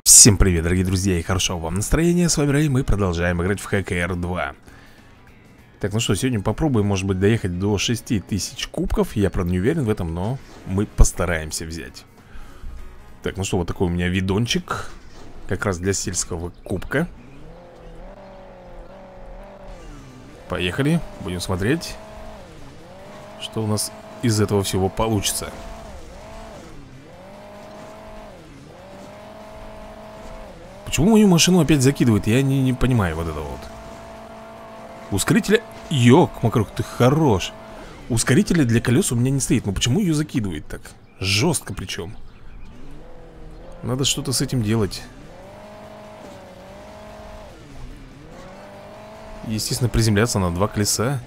Всем привет, дорогие друзья, и хорошего вам настроения. С вами Рэй, мы продолжаем играть в ХКР 2. Так, ну что, сегодня попробуем, может быть, доехать до 6000 кубков. Я, правда, не уверен в этом, но мы постараемся взять. Так, ну что, вот такой у меня видончик. Как раз для сельского кубка. Поехали, будем смотреть, что у нас из этого всего получится. Почему мою машину опять закидывает? Я не понимаю вот этого вот. Ускорителя... Ёк, Макрух, ты хорош. Ускорителя для колес у меня не стоит. Но почему ее закидывает так? Жестко причем. Надо что-то с этим делать. Естественно, приземляться на два колеса.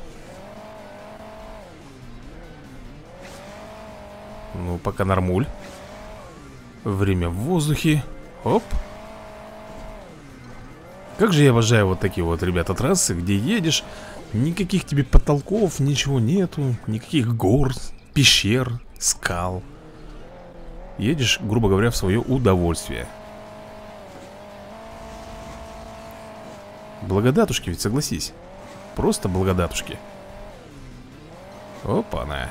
Ну, пока нормуль. Время в воздухе. Оп. Как же я обожаю вот такие вот, ребята, трассы, где едешь, никаких тебе потолков, ничего нету, никаких гор, пещер, скал. Едешь, грубо говоря, в свое удовольствие. Благодатушки ведь, согласись. Просто благодатушки. Опа-на.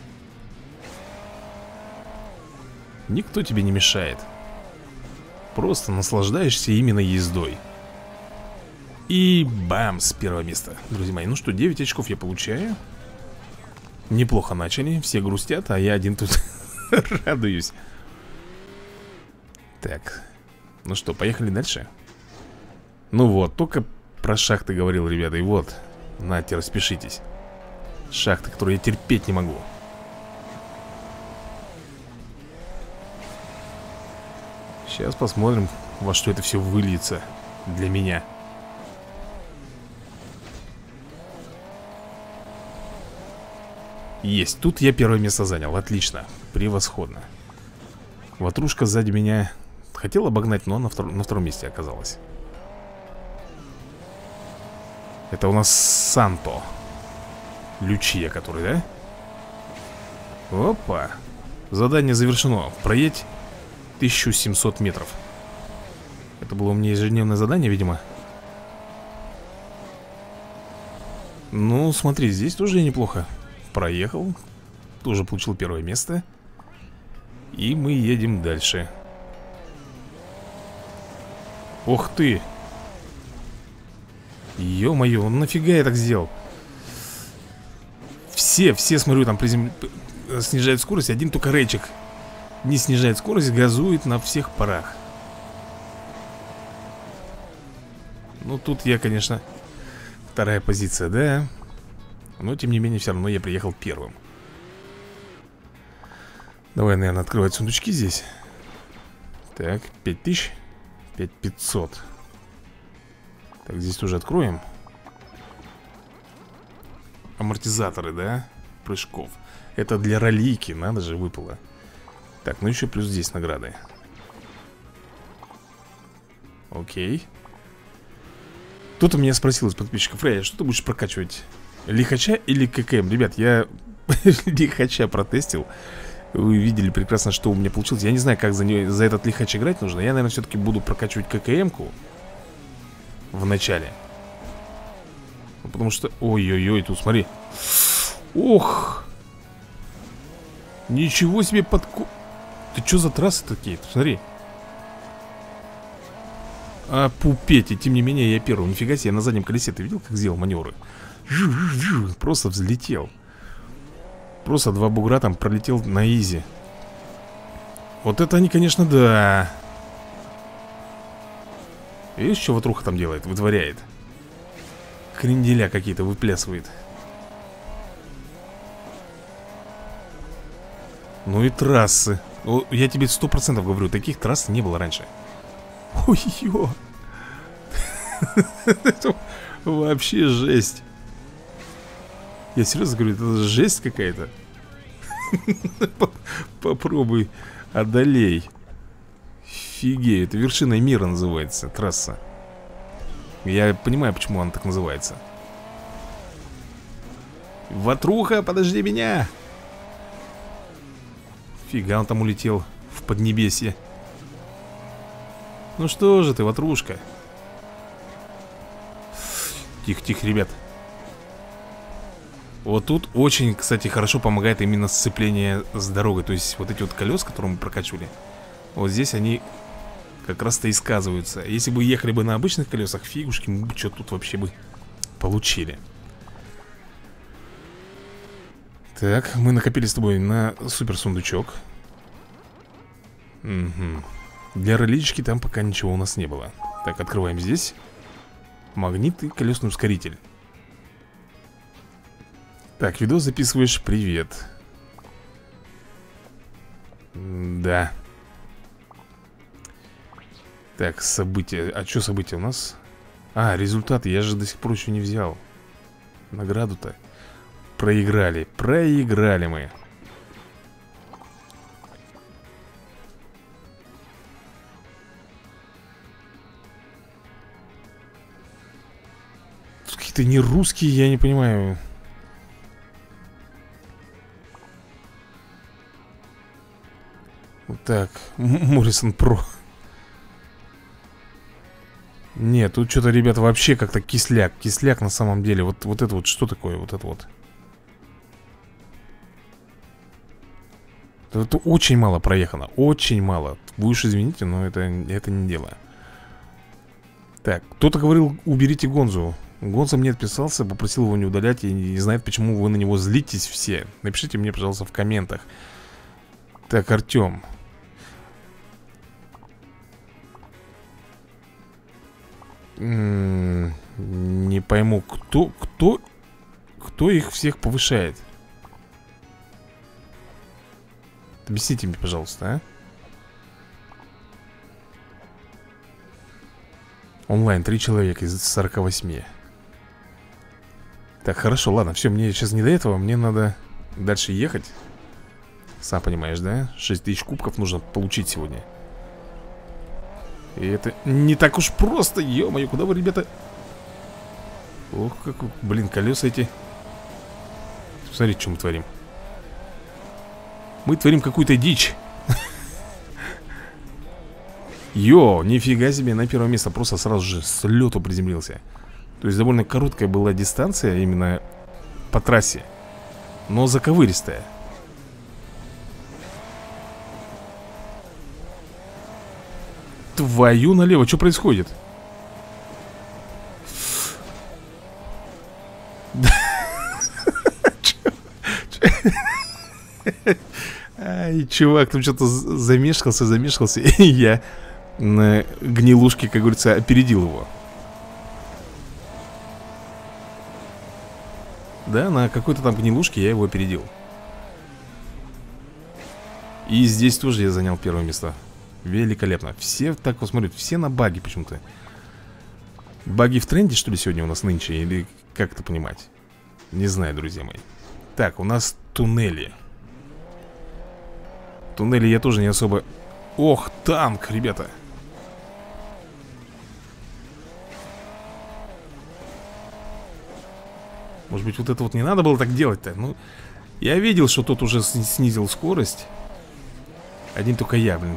Никто тебе не мешает. Просто наслаждаешься именно ездой. И бам, с первого места. Друзья мои, ну что, 9 очков я получаю. Неплохо начали, все грустят, а я один тут радуюсь. Так, ну что, поехали дальше. Ну вот, только про шахты говорил, ребята. И вот, нате, распишитесь. Шахты, которые я терпеть не могу. Сейчас посмотрим, во что это все выльется для меня. Есть, тут я первое место занял, отлично, превосходно. Ватрушка сзади меня хотел обогнать, но на втором месте оказалась. Это у нас Санто Лючия, который, да? Опа. Задание завершено. Проедь 1700 метров. Это было у меня ежедневное задание, видимо. Ну, смотри, здесь тоже неплохо. Проехал. Тоже получил первое место. И мы едем дальше. Ох ты. Ё-моё, нафига я так сделал? Все, смотрю, там снижают скорость. Один только Рэйчик не снижает скорость, газует на всех парах. Ну, тут я, конечно, вторая позиция, да. Но, тем не менее, все равно я приехал первым. Давай, наверное, открывать сундучки здесь. Так, 5000, 5500. Так, здесь тоже откроем. Амортизаторы, да? Прыжков. Это для ролики, надо же, выпало. Так, ну еще плюс здесь награды. Окей. Кто-то меня спросил из подписчиков: Рэй, что ты будешь прокачивать? Лихача или ККМ? Ребят, я лихача протестил. Вы видели прекрасно, что у меня получилось. Я не знаю, как за этот лихач играть нужно. Я, наверное, все-таки буду прокачивать ККМ-ку в начале. Потому что... Ой-ой-ой, тут смотри. Ох! Ничего себе Ты что за трассы такие? Смотри. А пупеть, и тем не менее я первый. Нифига себе, я на заднем колесе. Ты видел, как сделал маневры? Просто взлетел. Просто два бугра там пролетел на изи. Вот это они, конечно, да. Видишь, что ватруха там делает? Вытворяет. Кренделя какие-то выплясывает. Ну и трассы. Ну, я тебе 100% говорю, таких трасс не было раньше. Ой-ё. Это вообще жесть. Я серьезно говорю, это жесть какая-то. Попробуй, одолей. Фигею, это вершина мира называется, трасса. Я понимаю, почему она так называется. Ватруха, подожди меня. Фига, он там улетел в Поднебесье. Ну что же ты, ватрушка? Тихо-тихо, ребят. Вот тут очень, кстати, хорошо помогает именно сцепление с дорогой. То есть вот эти вот колеса, которые мы прокачивали, вот здесь они как раз-то и сказываются. Если бы ехали бы на обычных колесах, фигушки, мы бы что тут вообще бы получили. Так, мы накопили с тобой на супер сундучок. Угу. Для ролички там пока ничего у нас не было. Так, открываем здесь. Магнит и колесный ускоритель. Так, видос записываешь, привет. Да. Так, события. А что события у нас? А, результаты, я же до сих пор еще не взял. Награду-то. Проиграли, проиграли мы. Какие-то не русские, я не понимаю. Вот так, Моррисон Про. Нет, тут что-то, ребята, вообще как-то кисляк. Кисляк на самом деле. Вот это вот, что такое? Вот это вот. Это очень мало проехано. Очень мало. Вы уж извините, но это не дело. Так, кто-то говорил, уберите Гонзу. Гонза мне отписался, попросил его не удалять. И не знает, почему вы на него злитесь все. Напишите мне, пожалуйста, в комментах. Так, Артем. Не пойму, кто их всех повышает? Объясните мне, пожалуйста, а? Онлайн 3 человека из 48. Так, хорошо, ладно, все, мне сейчас не до этого. Мне надо дальше ехать. Сам понимаешь, да? 6000 кубков нужно получить сегодня. И это не так уж просто, ё-моё, куда вы, ребята? Ох, как, блин, колеса эти. Смотрите, что мы творим. Мы творим какую-то дичь. Йо, нифига себе, на первое место просто сразу же с лету приземлился. То есть довольно короткая была дистанция именно по трассе, но заковыристая. Твою налево, что происходит? Ай, чувак, там что-то замешкался, и я на гнилушке, как говорится, опередил его. Да, на какой-то там гнилушке я его опередил. И здесь тоже я занял первое место. Великолепно. Все так вот смотрят, все на баги почему-то. Баги в тренде, что ли, сегодня у нас нынче? Или как это понимать? Не знаю, друзья мои. Так, у нас туннели. Туннели я тоже не особо... Ох, танк, ребята. Может быть, вот это вот не надо было так делать-то? Ну, я видел, что тот уже снизил скорость. Один только я, блин.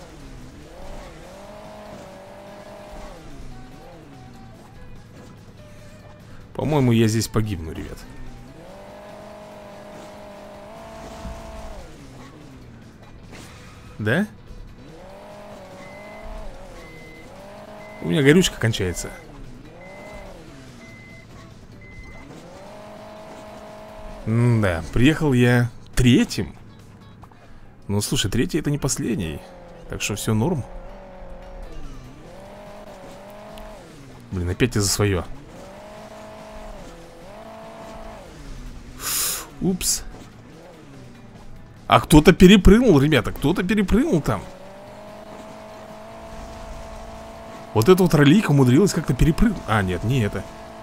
По-моему, я здесь погибну, ребят. Да? У меня горючка кончается. Да, приехал я третьим. Ну, слушай, третий это не последний. Так что все норм. Блин, опять я за свое. Упс. А кто-то перепрыгнул, ребята. Кто-то перепрыгнул там. Вот эта вот ролика умудрилась как-то перепрыгнуть. А, нет, не это.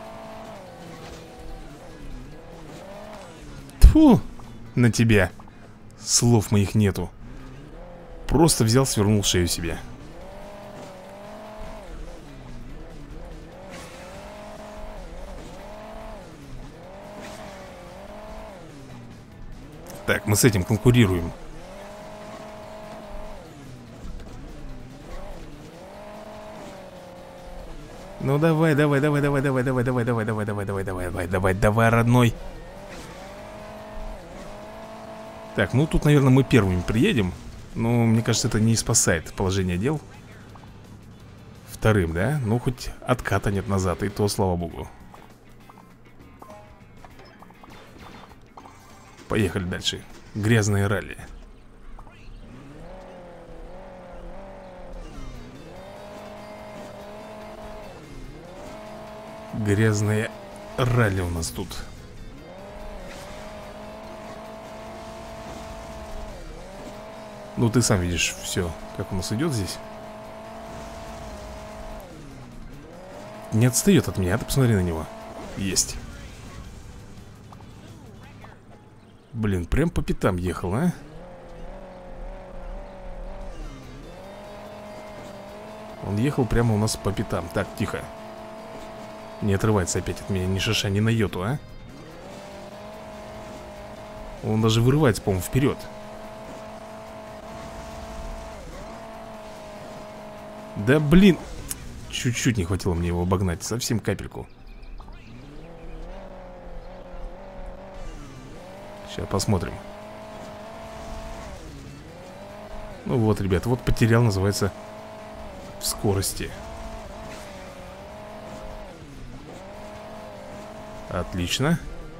Тьфу, на тебя. Слов моих нету. Просто взял, свернул шею себе. Так, мы с этим конкурируем. Ну давай, давай, давай, давай, давай, давай, давай, давай, давай, давай, давай, давай, давай, давай, давай, родной. Так, ну тут, наверное, мы первыми приедем. Но мне кажется, это не спасает положение дел. Вторым, да? Ну, хоть отката нет назад, и то, слава богу. Поехали дальше. Грязные ралли. Грязные ралли у нас тут. Ну, ты сам видишь все, как у нас идет здесь. Не отстает от меня, ты посмотри на него. Есть. Блин, прям по пятам ехал, а? Он ехал прямо у нас по пятам. Так, тихо. Не отрывается опять от меня ни шиша, ни на йоту, а? Он даже вырывается, по-моему, вперед. Да блин. Чуть-чуть не хватило мне его обогнать. Совсем капельку. Сейчас посмотрим. Ну вот, ребят, вот потерял, называется, в скорости. Отлично.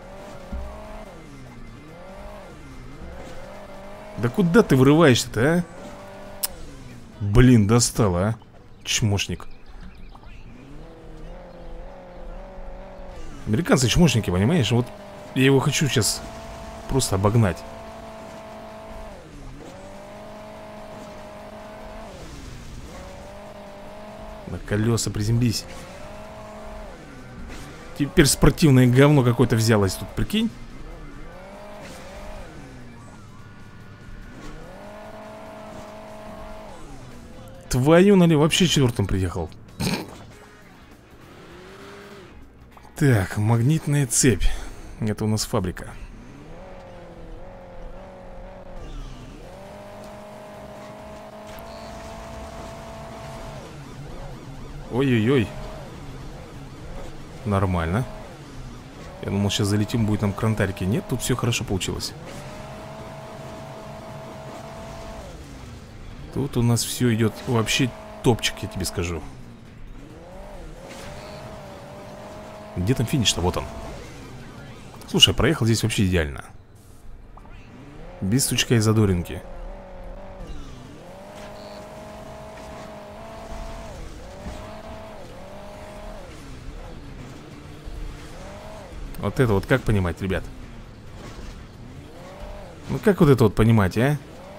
Да куда ты вырываешься-то, а? Блин, достало, а? Чмошник. Американцы чмошники, понимаешь? Вот я его хочу сейчас просто обогнать. На колеса приземлись. Теперь спортивное говно какое-то взялось тут, прикинь. Твою налево, вообще четвертым приехал. Так, магнитная цепь. Это у нас фабрика. Ой-ой-ой. Нормально. Я думал, сейчас залетим, будет нам крантарики. Нет, тут все хорошо получилось. Тут у нас все идет вообще топчик, я тебе скажу. Где там финиш-то? Вот он. Слушай, проехал здесь вообще идеально. Без стучка и задоринки. Вот это вот как понимать, ребят? Ну как вот это вот понимать, а?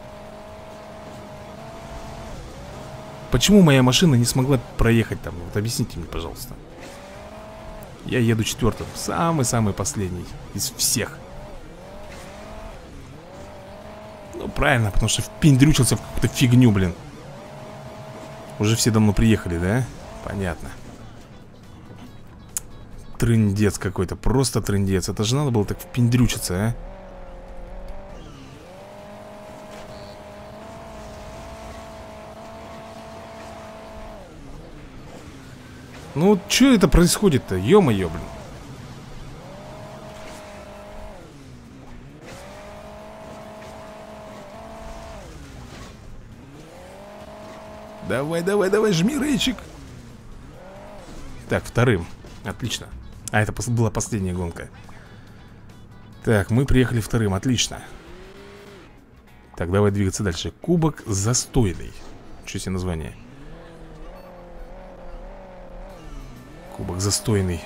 Почему моя машина не смогла проехать там? Вот объясните мне, пожалуйста. Я еду четвертым. Самый-самый последний из всех. Ну правильно, потому что впендрючился в какую-то фигню, блин. Уже все давно приехали, да? Понятно. Трындец какой-то, просто трындец. Это же надо было так впендрючиться, а? Ну, что это происходит-то? Ё-моё, блин. Давай, давай, давай, жми рейчик. Так, вторым. Отлично. А, это была последняя гонка. Так, мы приехали вторым, отлично. Так, давай двигаться дальше. Кубок застойный. Что себе название? Кубок застойный.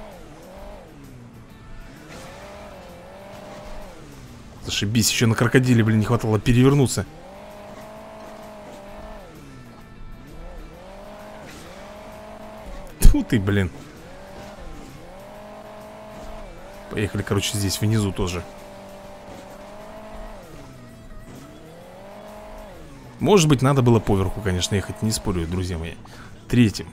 Зашибись, еще на крокодиле, блин, не хватало перевернуться. Тьфу ты, блин. Поехали, короче, здесь внизу тоже. Может быть, надо было поверху, конечно, ехать, не спорю, друзья мои. Третьим.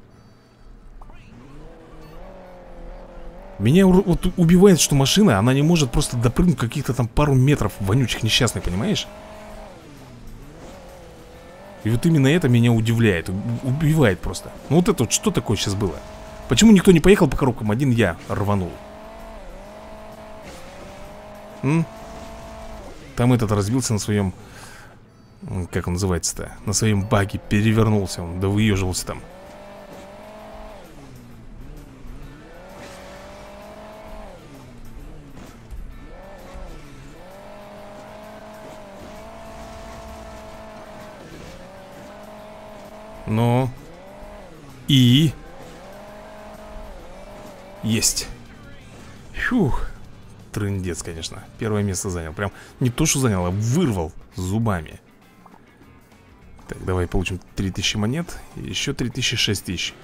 Меня вот убивает, что машина, она не может просто допрыгнуть каких-то там пару метров вонючих несчастных, понимаешь? И вот именно это меня удивляет, убивает просто. Ну вот это вот что такое сейчас было? Почему никто не поехал по коробкам, один я рванул? Там этот разбился на своем... Как он называется-то? На своем баге перевернулся он, да выеживался там. Ну... И... Есть. Фух. Трындец, конечно. Первое место занял. Прям не то, что занял, а вырвал зубами. Так, давай получим 3000 монет. И еще 3000, 6000.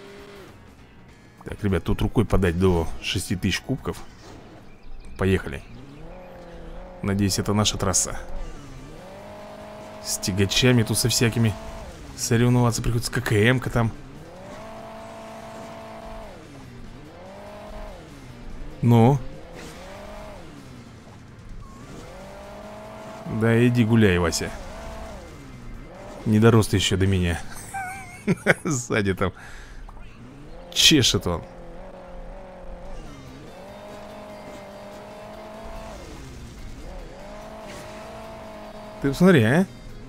Так, ребят, тут рукой подать до 6000 кубков. Поехали. Надеюсь, это наша трасса. С тягачами тут со всякими соревноваться приходится. ККМ-ка там. Ну? Да иди гуляй, Вася. Не дорос ты еще до меня. Сзади там чешет он. Ты посмотри, а?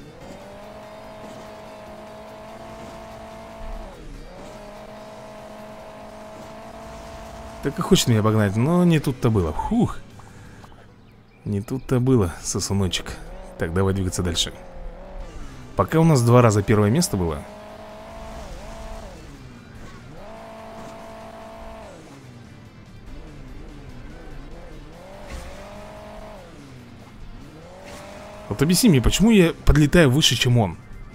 Так и хочет меня обогнать, но не тут-то было. Фух. Не тут-то было, сосуночек. Так, давай двигаться дальше. Пока у нас 2 раза первое место было. Вот объясни мне, почему я подлетаю выше, чем он?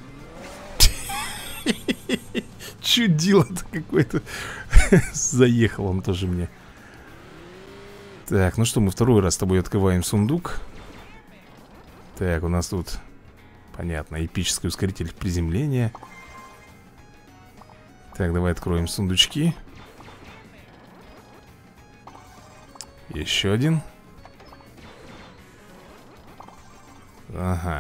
Чудило-то какое-то. Заехал он тоже мне. Так, ну что, мы второй раз с тобой открываем сундук. Так, у нас тут, понятно, эпический ускоритель приземления. Так, давай откроем сундучки. Еще один. Ага.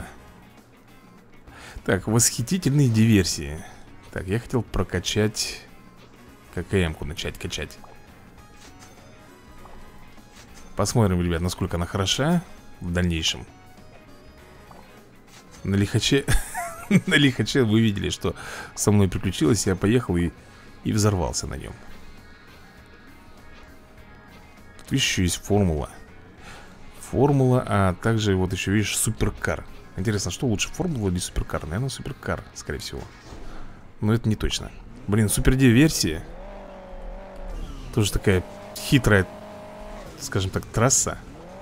Так, восхитительные диверсии. Так, я хотел прокачать ККМ-ку, начать качать. Посмотрим, ребят, насколько она хороша в дальнейшем. На лихаче на лихаче вы видели, что со мной приключилось. Я поехал и взорвался на нем. Тут еще есть формула. Формула, а также вот еще, видишь, суперкар. Интересно, что лучше, формула или суперкар? Наверное, суперкар, скорее всего. Но это не точно. Блин, супердиверсия. Тоже такая хитрая, скажем так, трасса.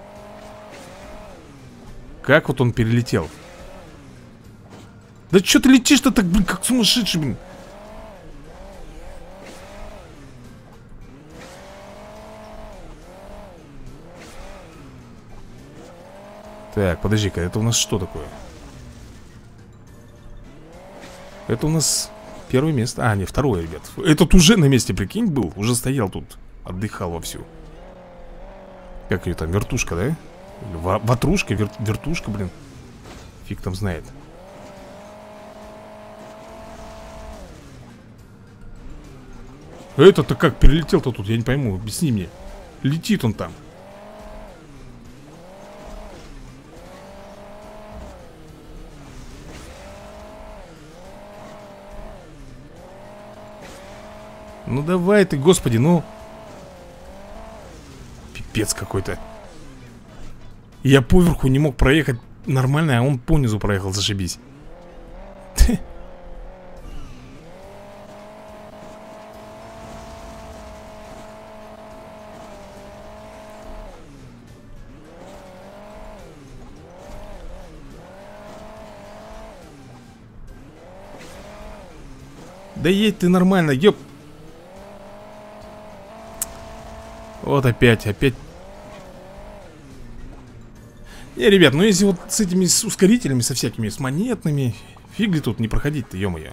Как вот он перелетел? Да что ты летишь-то так, блин, как сумасшедший, блин? Так, подожди-ка, это у нас что такое? Это у нас первое место. А, не, второе, ребят. Этот уже на месте, прикинь, был. Уже стоял тут, отдыхал вовсю. Как ее там, вертушка, да? Или ватрушка, вертушка, блин. Фиг там знает. Это-то как перелетел-то тут, я не пойму, объясни мне. Летит он там. Ну давай ты, господи, ну. Пипец какой-то. Я поверху не мог проехать нормально, а он понизу проехал, зашибись. Да едь ты нормально, ёп. Вот опять. Не, ребят, ну если вот с этими с ускорителями, со всякими, с монетными, фиг ли тут не проходить-то, ё-моё.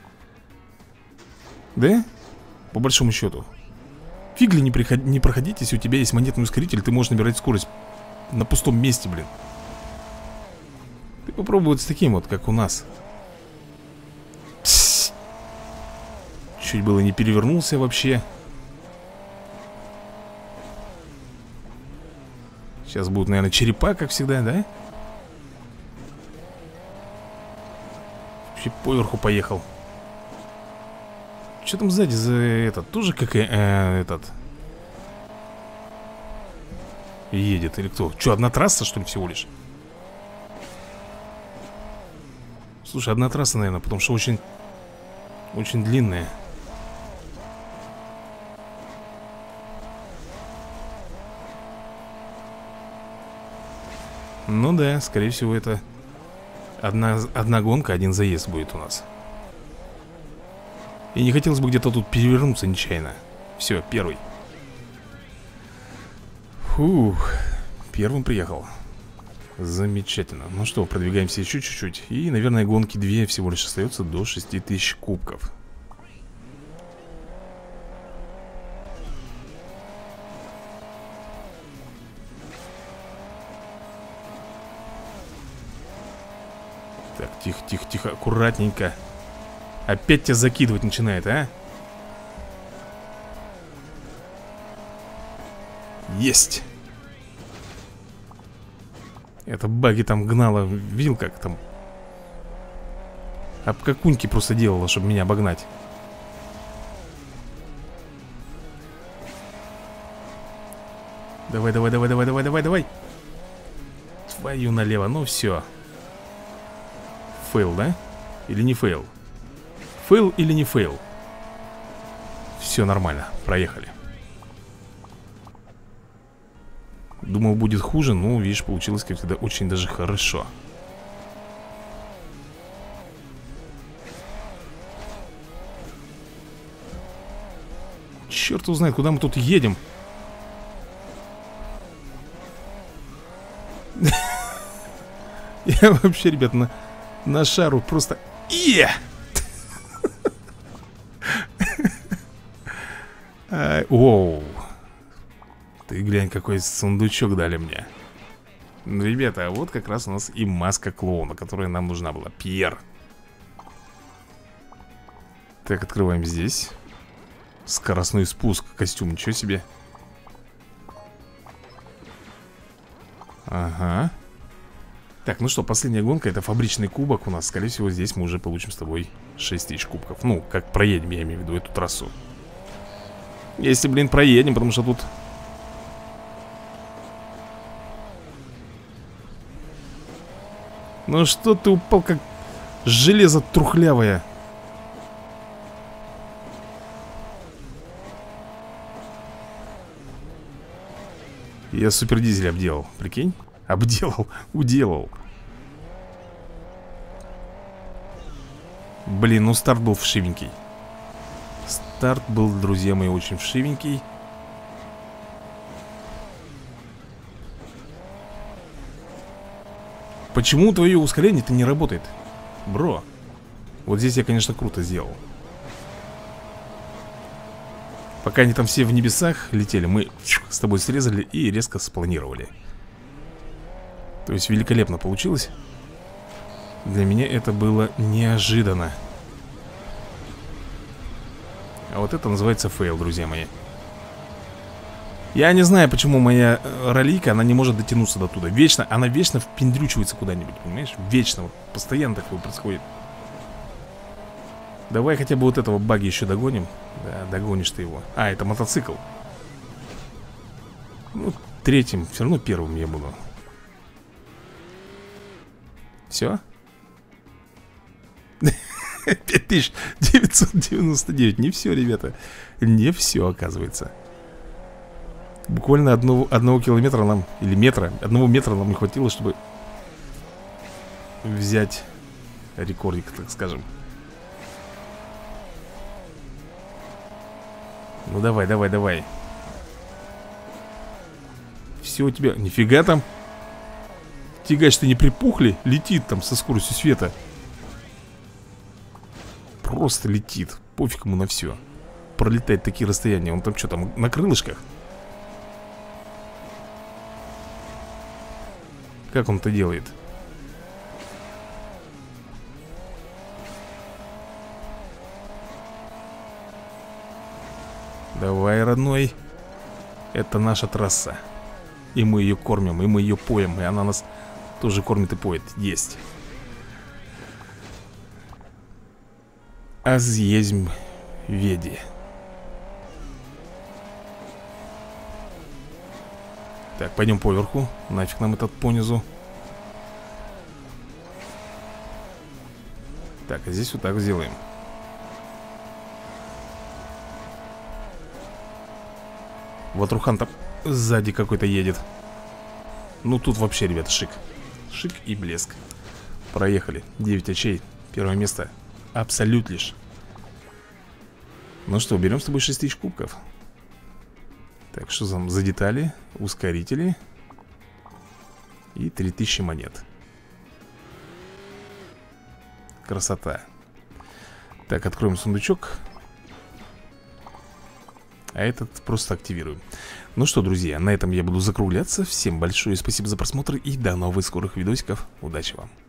Да? По большому счету. Фиг ли не проходить, если у тебя есть монетный ускоритель, ты можешь набирать скорость на пустом месте, блин. Ты попробуй вот с таким вот, как у нас. Чуть было не перевернулся вообще. Сейчас будут, наверное, черепа, как всегда, да? Вообще поверху поехал. Что там сзади за этот? Тоже как этот едет или кто? Что, одна трасса, что ли, всего лишь? Слушай, одна трасса, наверное, потому что очень длинная. Ну да, скорее всего, это одна гонка, один заезд будет у нас. И не хотелось бы где-то тут перевернуться нечаянно. Все, первый. Фух, первым приехал. Замечательно. Ну что, продвигаемся еще чуть-чуть. И, наверное, гонки 2 всего лишь остается до 6000 кубков. Так, тихо, тихо, тихо, аккуратненько. Опять тебя закидывать начинает, а? Есть. Это баги там гнала. Видел, как там об какуньки просто делала, чтобы меня обогнать. Давай, давай, давай, давай, давай, давай, давай. Твою налево, ну все. Фейл, да? Или не фейл? Фейл или не фейл? Все нормально, проехали. Думал, будет хуже, но, видишь, получилось, как всегда, очень даже хорошо. Черт узнает, куда мы тут едем. Я вообще, ребят, на шару просто... Оу. Ты глянь, какой сундучок дали мне. Ну, ребята, а вот как раз у нас и маска клоуна, которая нам нужна была. Пьер. Так, открываем здесь. Скоростной спуск, костюм, ничего себе. Ага. Так, ну что, последняя гонка, это фабричный кубок у нас. Скорее всего, здесь мы уже получим с тобой 6000 кубков. Ну, как проедем, я имею в виду, эту трассу. Если, блин, проедем, потому что тут... Ну что ты упал, как железо трухлявое. Я супердизель обделал, прикинь? Обделал, уделал. Блин, ну старт был вшивенький. Старт был, друзья мои, очень вшивенький. Почему твое ускорение-то не работает? Бро. Вот здесь я, конечно, круто сделал. Пока они там все в небесах летели, мы с тобой срезали и резко спланировали. То есть великолепно получилось. Для меня это было неожиданно. А вот это называется фейл, друзья мои. Я не знаю, почему моя ролейка, она не может дотянуться до туда. Она вечно впендрючивается куда-нибудь, понимаешь? Вечно, вот, постоянно такое происходит. Давай хотя бы вот этого баги еще догоним. Да, догонишь ты его. А, это мотоцикл. Ну, третьим, все равно первым я буду. Все? 5999. Не все, ребята. Не все, оказывается. Буквально одного километра нам, или метра, 1 метра нам не хватило, чтобы взять рекордик, так скажем. Ну давай, давай, давай. Все у тебя, нифига там. Тягач-то не припухли, летит там со скоростью света. Просто летит, пофиг ему на все. Пролетает такие расстояния, он там что там, на крылышках? Как он это делает? Давай, родной. Это наша трасса. И мы ее кормим, и мы ее поем. И она нас тоже кормит и поет. Есть. Аз езмь веди. Так, пойдем поверху. Нафиг нам этот понизу. Так, а здесь вот так сделаем. Вот Рухан там сзади какой-то едет. Ну тут вообще, ребята, шик. Шик и блеск. Проехали, 9 очей. Первое место. Абсолют лишь. Ну что, берем с тобой 6000 кубков. Так, что там за детали? Ускорители. И 3000 монет. Красота. Так, откроем сундучок. А этот просто активируем. Ну что, друзья, на этом я буду закругляться. Всем большое спасибо за просмотр и до новых скорых видосиков. Удачи вам.